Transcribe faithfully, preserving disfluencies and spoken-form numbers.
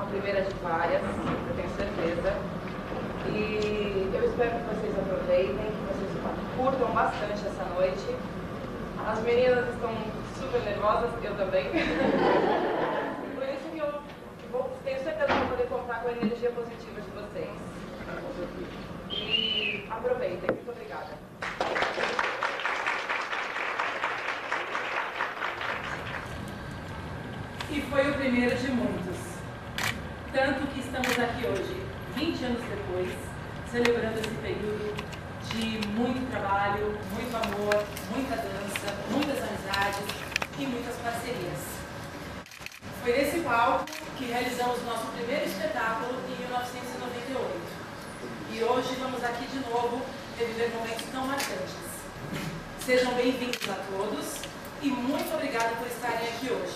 primeira de várias, eu tenho certeza. E eu espero que vocês aproveitem, que vocês curtam bastante essa noite. As meninas estão super nervosas, eu também. Por isso que eu vou, tenho certeza que vou poder contar com a energia positiva de vocês. E aproveitem. Muito obrigada. E foi o primeiro de muitos. Tanto que estamos aqui hoje, vinte anos depois, celebrando esse período de muito trabalho, muito amor, muita dança, muitas amizades e muitas parcerias. Foi nesse palco que realizamos nosso primeiro espetáculo em mil novecentos e noventa e oito. E hoje vamos aqui de novo reviver momentos tão marcantes. Sejam bem-vindos a todos e muito obrigada por estarem aqui hoje.